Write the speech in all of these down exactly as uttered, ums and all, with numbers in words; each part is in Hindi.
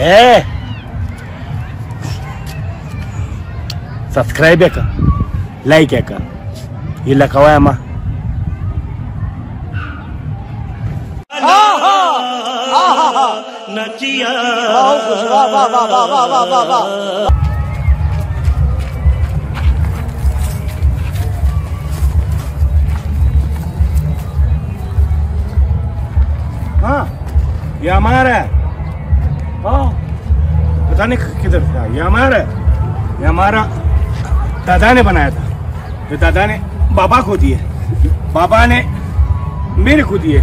ए सब्सक्राइब है का लाइक है का ये लखवा है माँ नचिया हाँ ये हमारा है। हाँ पता नहीं किधर था, ये हमारा है। ये हमारा दादा ने बनाया था, तो दादा ने बाबा को दिए, बाबा ने मेरे को दिए।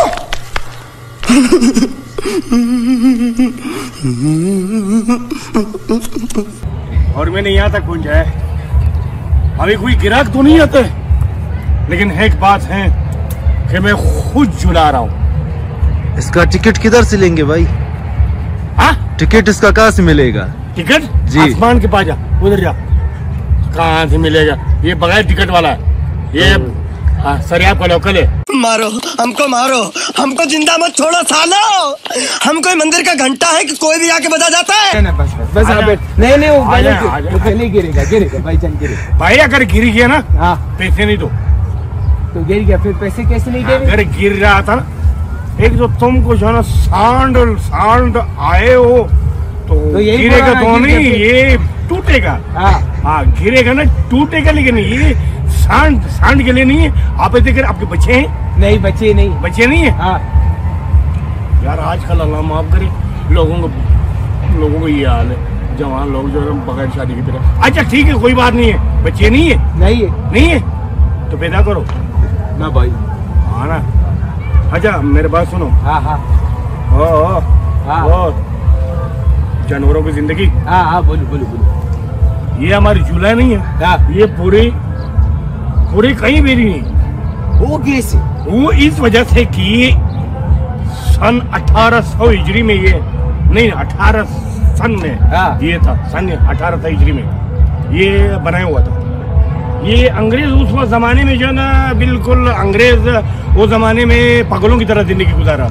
और मैंने यहाँ तक पहुँचाया। अभी कोई ग्राहक तो नहीं आते, लेकिन एक बात है कि मैं खुद जुला रहा हूँ। इसका टिकट किधर से लेंगे भाई? हाँ टिकट इसका कहाँ से मिलेगा? टिकट जी आसमान के पास जा, उधर जा। कहाँ से मिलेगा? ये बगैर टिकट वाला है, ये सरियाब का लोकल है। मारो हमको, मारो हमको, जिंदा मत छोड़ो सालो। हम कोई मंदिर का घंटा है कि कोई भी आके बजा जाता है? नहीं बस बस बस नहीं नहीं वो नहीं गिरेगा, गिरेगा भाई जान गिरेगा। भाई अगर गिर गया ना हाँ पैसे नहीं दो। तो गिर गया फिर पैसे कैसे नहीं दे? अगर गिर रहा था ना, एक जो तुमको जो है ना सांड सांड आए हो तो, तो गिरेगा तो नहीं, ये टूटेगा। हाँ हाँ गिरेगा ना, टूटेगा, लेकिन ये सांड सांड के लिए नहीं है। आप ऐसे कर, आपके बच्चे हैं? नहीं बच्चे नहीं, बच्चे नहीं है। हाँ यार आजकल अल्लाह माफ करे, लोगों को लोगों को ये हाल है, जवान लोग जो है बगैर शादी की तरह। अच्छा ठीक है कोई बात नहीं है, बच्चे नहीं है? नहीं है। नहीं है तो पैदा करो ना भाई। हाँ ना। अच्छा मेरे बात सुनो। हाँ हाँ ओ, ओ, हाँ ओ, जानवरों की जिंदगी। हाँ हाँ बोलो बोलो बोलो। ये हमारी जुलाई नहीं है। हाँ ये पूरी पूरी कहीं भी नहीं। वो कैसे? वो इस वजह से कि सन अठारह सौ हिजरी में ये नहीं, अठारह सन में हाँ। ये था, सन अठारह सौ हिजरी में ये बनाया हुआ था। ये अंग्रेज उस वक्त जमाने में जो ना, बिल्कुल अंग्रेज वो जमाने में पागलों की तरह जिंदगी गुजारा।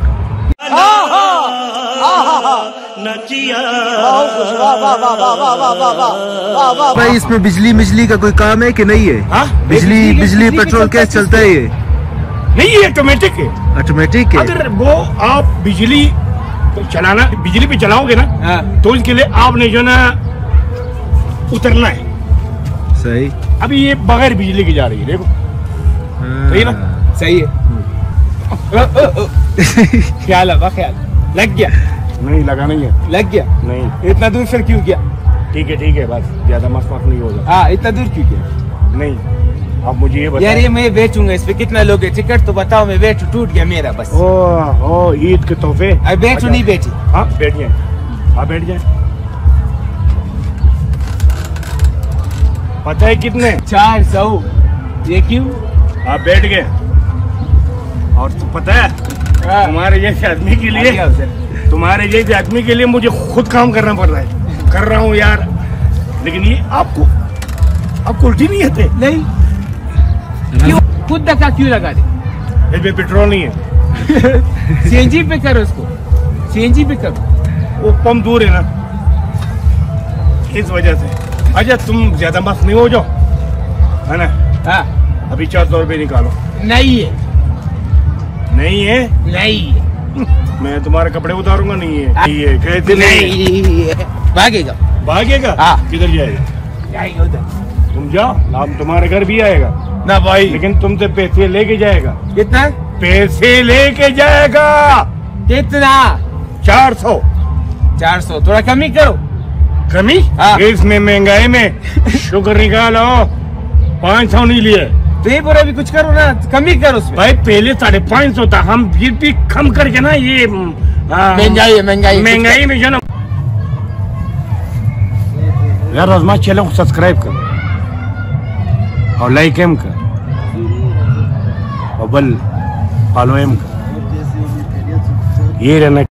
भाई इसमें बिजली बिजली का कोई काम है कि नहीं है? हाँ? बिजली बिजली, बिजली पेट्रोल कैसे चलता है ये? नहीं ये ऑटोमेटिक है। ऑटोमेटिक है? अगर वो आप बिजली चलाना, बिजली पे चलाओगे ना हाँ। तो इसके लिए आपने जो ना उतरना है। सही। अभी ये बगैर बिजली की जा रही है, देखो सही ना? सही है। ख्याल है, ख्याल लग गया? नहीं लगा नहीं है। लग गया? नहीं। इतना दूर फिर क्यों गया? ठीक है ठीक है, बस ज्यादा मस्त मस्त नहीं होगा। हाँ इतना दूर क्यों गया? नहीं अब मुझे ये बताओ। यार ये मैं बेचूंगा, इस पे कितना लोगे टिकट तो बताओ, मैं बेचू, टूट गया मेरा बस। ओ ओ ईद के तोहफे। अब बेचू नहीं बेची? हाँ बैठ जाए, हाँ बैठ जाए। पता है कितने? चार सौ। ये क्यों? आप बैठ गए। और तो पता है तुम्हारे जैसे आदमी के लिए, तुम्हारे जैसे आदमी के लिए मुझे खुद काम करना पड़ रहा है। कर रहा हूँ यार, लेकिन ये आपको आपको उल्टी नहीं आते? नहीं। क्यों? खुद धक्का क्यों लगा दे? इसमें पेट्रोल नहीं है। सीएनजी पे करो उसको, सीएनजी पे करो। वो पंप दूर है ना, इस वजह से। अच्छा तुम ज्यादा मस्त नहीं हो जाओ, है ना? हाँ अभी चार सौ रुपये निकालो। नहीं है। नहीं है? नहीं है। मैं तुम्हारे कपड़े उतारूंगा। नहीं है। नहीं है कैसे? नहीं है। भागेगा। भागेगा? हाँ। किधर जाएगा? जाएगा उधर। तुम जाओ, हम तुम्हारे घर भी आएगा ना भाई, लेकिन तुमसे पैसे लेके जाएगा। कितना? पैसे लेके जाएगा। कितना? चार सौ। चार सौ थोड़ा कमी करो। कमी? हाँ। इसमें महंगाई में शुगर निकालो, पाँच सौ नहीं लिए। तो ये पूरा भी कुछ करो ना, कमी करो उसमें। भाई पहले साढ़े पाँच सौ था, हम फिर भी कम करके ना, ये महंगाई है, महंगाई महंगाई में जो ना। यार रोजमा चैनल को सब्सक्राइब कर और लाइक एम कर और बल फॉलो एम कर। ये रहना।